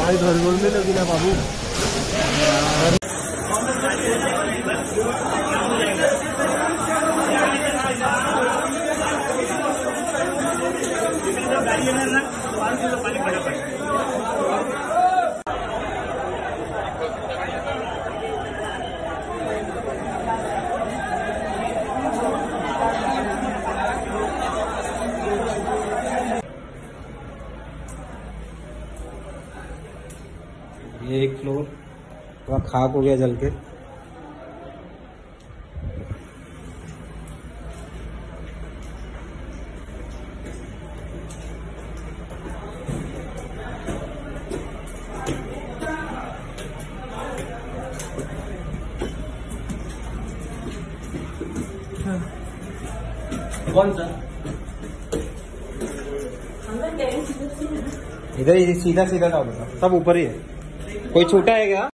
भाई घर गोल में लगी ना बाबू। ये एक फ्लोर पूरा खाक हो गया जल के। कौन सा? इधर ही सीधा सीधा डाल दूंगा, सब ऊपर ही है। कोई छोटा है क्या?